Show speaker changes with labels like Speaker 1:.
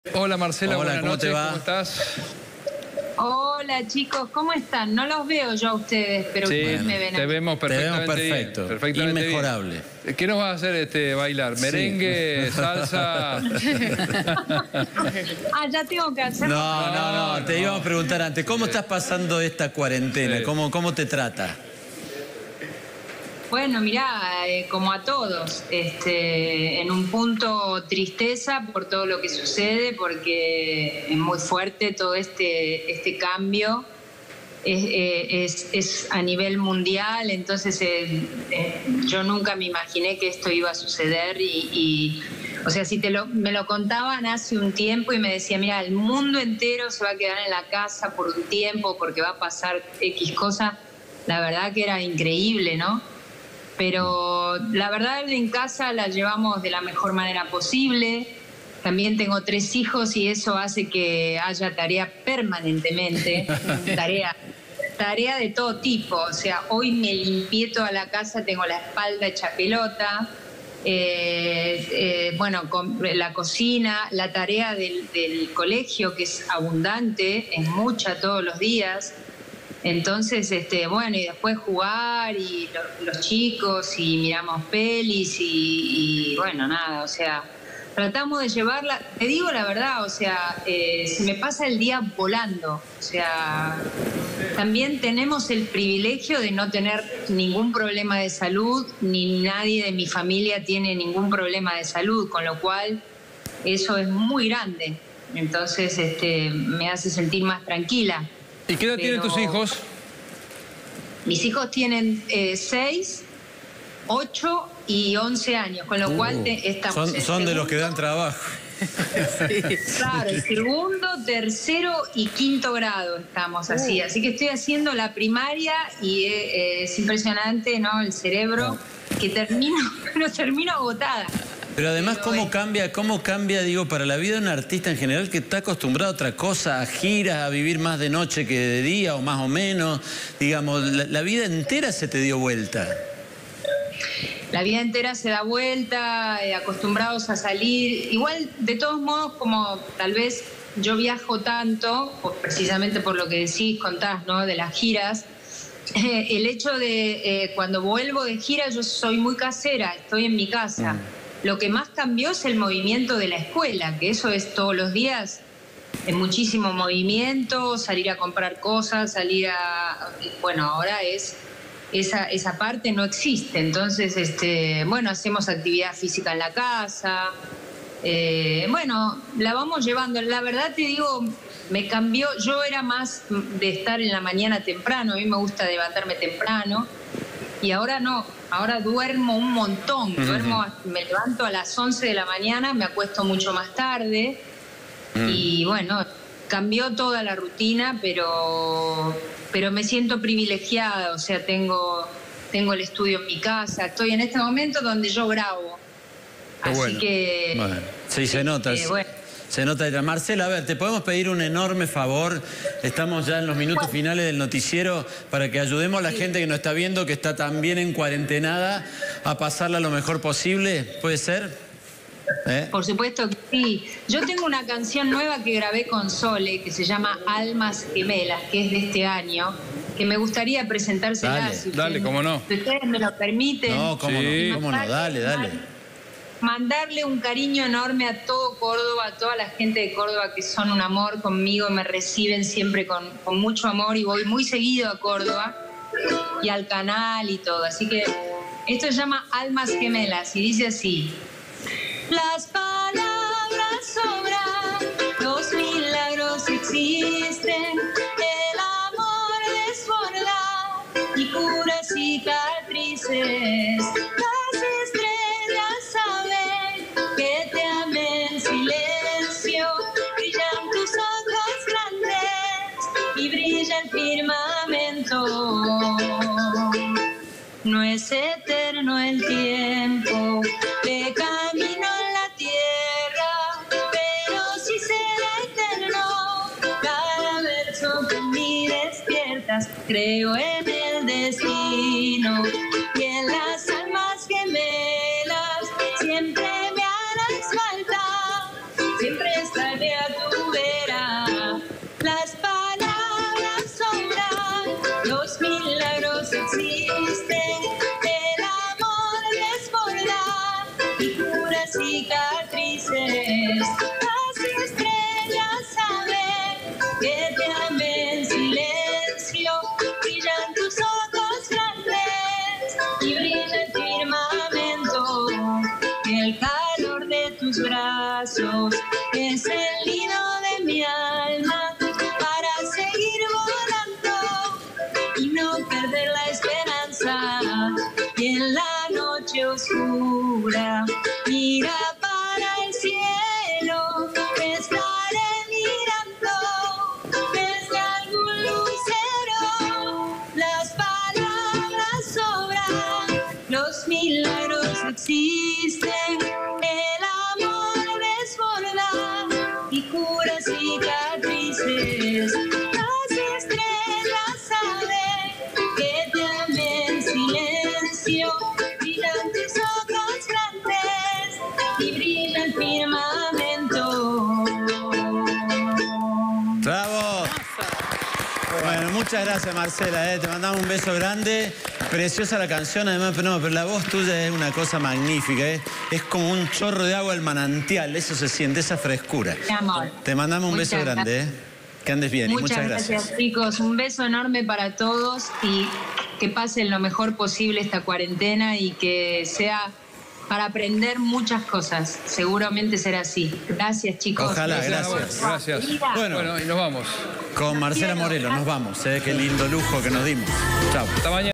Speaker 1: Hola Marcela,
Speaker 2: hola,
Speaker 1: buenas noches, ¿cómo estás?
Speaker 3: Hola chicos, ¿cómo están? No los veo yo a ustedes, pero
Speaker 1: sí,
Speaker 3: ustedes me ven.
Speaker 1: Te vemos perfectamente
Speaker 2: perfecto,
Speaker 1: bien, perfectamente
Speaker 2: inmejorable.
Speaker 1: Bien. ¿Qué nos vas a hacer bailar? ¿Merengue, sí, salsa?
Speaker 3: Ya tengo que hacerlo.
Speaker 2: No, te íbamos a preguntar antes, ¿cómo estás pasando esta cuarentena? Sí. ¿Cómo te trata?
Speaker 3: Bueno, mirá, como a todos, en un punto tristeza por todo lo que sucede, porque es muy fuerte todo este cambio, es a nivel mundial, entonces yo nunca me imaginé que esto iba a suceder o sea, si me lo contaban hace un tiempo y me decía, mira, el mundo entero se va a quedar en la casa por un tiempo porque va a pasar X cosa, la verdad que era increíble, ¿no? Pero la verdad en casa la llevamos de la mejor manera posible. También tengo 3 hijos y eso hace que haya tarea permanentemente, tarea de todo tipo. O sea, hoy me limpié toda la casa, tengo la espalda hecha pelota. Bueno, con la cocina, la tarea del colegio, que es abundante, es mucha todos los días. Entonces, bueno, y después jugar y los chicos y miramos pelis y bueno, nada, o sea, tratamos de llevarla, te digo la verdad, o sea, se me pasa el día volando, o sea, también tenemos el privilegio de no tener ningún problema de salud, ni nadie de mi familia tiene ningún problema de salud, con lo cual eso es muy grande, entonces me hace sentir más tranquila.
Speaker 1: ¿Y qué edad tienen tus hijos?
Speaker 3: Mis hijos tienen 6, 8 y 11 años, con lo cual estamos...
Speaker 2: Son de los que dan trabajo.
Speaker 3: Sí. Claro, el segundo, tercero y quinto grado estamos así. Así que estoy haciendo la primaria y es impresionante, ¿no? El cerebro que termino agotada.
Speaker 2: Pero además, ¿cómo cambia, digo, para la vida de un artista en general que está acostumbrado a otra cosa, a giras, a vivir más de noche que de día o más o menos? Digamos, la vida entera se te dio vuelta.
Speaker 3: La vida entera se da vuelta, acostumbrados a salir. Igual, de todos modos, como tal vez yo viajo tanto, precisamente por lo que contás, ¿no? De las giras, el hecho de cuando vuelvo de gira yo soy muy casera, estoy en mi casa. Lo que más cambió es el movimiento de la escuela, que eso es todos los días, es muchísimo movimiento, salir a comprar cosas, bueno, ahora esa parte no existe, entonces, bueno, hacemos actividad física en la casa, bueno, la vamos llevando. La verdad te digo, me cambió, yo era más de estar en la mañana temprano, a mí me gusta levantarme temprano, y ahora no, ahora duermo un montón, me levanto a las 11 de la mañana, me acuesto mucho más tarde y bueno, cambió toda la rutina, pero me siento privilegiada, o sea, tengo el estudio en mi casa, estoy en este momento donde yo grabo, así que...
Speaker 2: Bueno, sí, se nota. Se nota. Marcela, a ver, te podemos pedir un enorme favor. Estamos ya en los minutos finales del noticiero para que ayudemos a la gente que nos está viendo, que está también en cuarentenada, a pasarla lo mejor posible. ¿Puede ser?
Speaker 3: Por supuesto que sí. Yo tengo una canción nueva que grabé con Sole, que se llama Almas Gemelas, que es de este año, que me gustaría presentársela.
Speaker 1: Dale, cómo no.
Speaker 3: Si ustedes me lo permiten.
Speaker 2: No, cómo no, dale.
Speaker 3: Mandarle un cariño enorme a todo Córdoba, a toda la gente de Córdoba que son un amor conmigo, me reciben siempre con mucho amor y voy muy seguido a Córdoba y al canal y todo. Así que esto se llama Almas Gemelas y dice así: las palabras sobran, los milagros existen, el amor desborda y cura cicatrices. El firmamento, no es eterno el tiempo de camino en la tierra, pero sí será eterno cada verso que en mí despiertas. Creo en el destino y en las almas gemelas, siempre me harás falta, siempre estaré existe. El amor desborda y cura cicatrices. Las estrellas saben que te amé en silencio. Brillan tus ojos grandes y brilla el firmamento.
Speaker 2: ¡Bravo! Bueno, muchas gracias, Marcela. Te mandamos un beso grande. Preciosa la canción, además, pero la voz tuya es una cosa magnífica. Es como un chorro de agua al manantial. Eso se siente, esa frescura.
Speaker 3: Mi amor.
Speaker 2: Te mandamos un beso grande. Que andes bien.
Speaker 3: Muchas
Speaker 2: y muchas
Speaker 3: gracias, chicos. Un beso enorme para todos y que pasen lo mejor posible esta cuarentena y que sea para aprender muchas cosas. Seguramente será así. Gracias, chicos.
Speaker 2: Ojalá, gracias.
Speaker 1: Gracias. Bueno, y nos vamos.
Speaker 2: Con Marcela Morelo nos vamos. Qué lindo lujo que nos dimos. Chao.
Speaker 1: Hasta mañana.